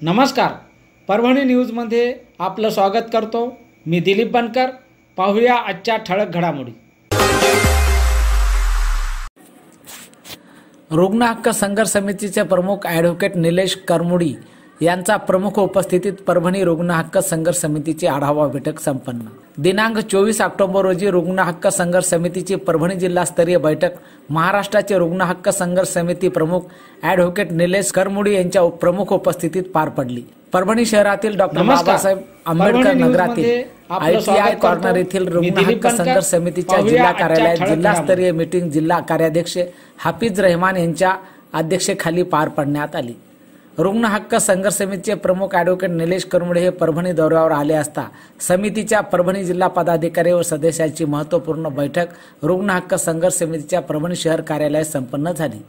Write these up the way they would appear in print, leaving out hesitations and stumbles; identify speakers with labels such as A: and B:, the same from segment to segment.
A: नमस्कार, परभणी न्यूजमध्ये आपलं स्वागत करतो। मी दिलीप बनकर। पाहूया आजच्या ठळक घडामोडी।
B: रुग्ण हक्क संघर्ष समितीचे प्रमुख ॲडव्होकेट निलेश करमुडी यांचा प्रमुख उपस्थितीत परभणी रुग्ण हक्क संघर्ष समितीची आढावा बैठक संपन्न। दिनांक 24 ऑक्टोबर रोजी रुग्ण हक्क संघर्ष समितीची परभणी जिल्हास्तरीय बैठक महाराष्ट्राचे रुग्ण हक्क संघर्ष समिती प्रमुख ॲडव्होकेट निलेश करमुडी यांच्या प्रमुख उपस्थितीत पार पडली। परभणी शहरातील डॉक्टर बाबासाहेब आंबेडकर नगरातील ITI कॉर्नर येथील रुग्ण हक्क संघर्ष समितीच्या जिल्हा कार्यालयात जिल्हास्तरीय मीटिंग जिल्हा कार्याध्यक्ष हाफिज रहमान यांच्या अध्यक्षतेखाली पार पाडण्यात आली। रुग्ण हक्क संघर्ष समितीचे प्रमुख ॲडव्होकेट निलेश करमुडे हे परभणी दौऱ्यावर आले असता समितीच्या परभणी जिल्हा पदाधिकारी व सदस्यांची महत्त्वपूर्ण बैठक रुग्ण हक्क संघर्ष समितीच्या परभणी शहर कार्यालयात संपन्न झाली।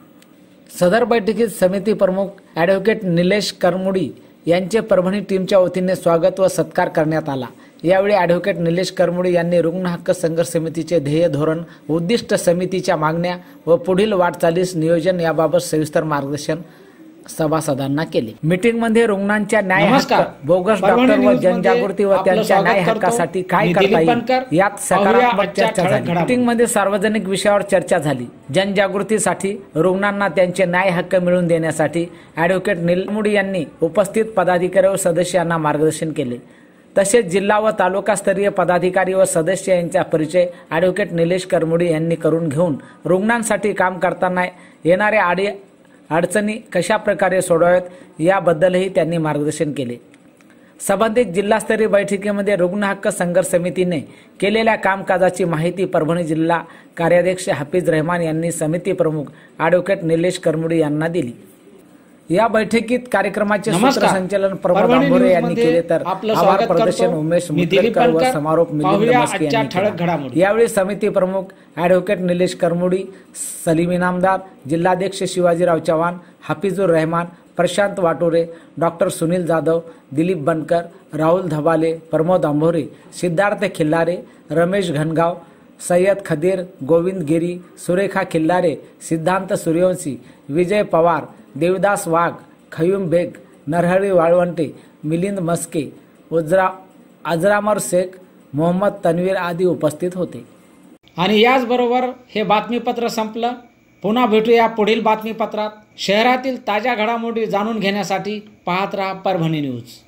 B: सदर बैठकीत समिती प्रमुख ॲडव्होकेट निलेश करमुडी यांचे परभणी टीमच्या वतीने स्वागत व सत्कार करण्यात आला। यावेळी ॲडव्होकेट निलेश करमुडी यांनी रुग्ण हक्क संघर्ष समितीचे ध्येय, धोरण, उद्दिष्ट, समितीच्या मागण्या व पुढील वाटचालीस नियोजन याबाबत सविस्तर मार्गदर्शन सभासदांना केले। मीटिंग मध्ये रुग्णांच्या न्याय हक्क, बोगस डॉक्टर व जनजागृती व त्यांच्या न्याय हक्कासाठी काय करता येईल यात सकारात्मक चर्चा झाली। मीटिंग मध्ये सार्वजनिक विषयावर चर्चा झाली। जनजागृतीसाठी रुग्णांना त्यांचे न्याय हक्क मिळवून देण्यासाठी ॲडव्होकेट निलमुडी यांनी उपस्थित पदाधिकारी व सदस्यांना मार्गदर्शन केले। तसेच जिल्हा व तालुकास्तरीय पदाधिकारी व सदस्य यांचा परिचय ॲडव्होकेट निलेश करमुडी यांनी करून घेऊन रुग्णांसाठी काम करताना येणाऱ्या अडचणी कशा प्रकारे सोडवाव्यात याबद्दलही त्यांनी मार्गदर्शन केले। संबंधित जिल्हास्तरीय बैठकीमध्ये रुग्ण हक्क संघर्ष समितीने केलेल्या कामकाजाची माहिती परभणी जिल्हा कार्याध्यक्ष हाफिज रहमान यांनी समिती प्रमुख ॲडव्होकेट निलेश करमुडी यांना दिली। या बैठकीत कार्यक्रमाचे सूत्रसंचालन प्रमोद आंबोरे यांनी केले तर आभार प्रदर्शन उमेश मुदगलकर व समारोप मिलिंद मस्के यांनी केला। यावेळी समिती प्रमुख ॲडव्होकेट निलेश करमुडी, सलीम इनामदार, जिल्हाध्यक्ष शिवाजीराव चव्हाण, हाफिजुर रहमान, प्रशांत वाटोरे, डॉक्टर सुनील जाधव, दिलीप बनकर, राहुल धबाले, प्रमोद आंबोरे, सिद्धार्थ खिल्लारे, रमेश घनगाव, सय्यद खदीर, गोविंद गिरी, सुरेखा खिल्लारे, सिद्धांत सूर्यवंशी, विजय पवार, देवदास वाघ, खयूम बेग, नरहरी वाळवंटे, मिलिंद मस्के, अजरामर शेख, मोहम्मद तन्वीर आदी उपस्थित होते।
A: आणि याचबरोबर हे बातमीपत्र संपलं। पुन्हा भेटूया पुढील बातमीपत्रात। शहरातील ताज्या घडामोडी जाणून घेण्यासाठी पाहत रहा परभणी न्यूज।